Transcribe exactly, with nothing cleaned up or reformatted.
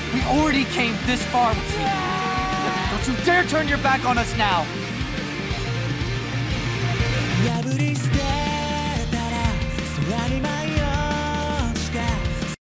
We already came this far with you. Don't you dare turn your back on us now!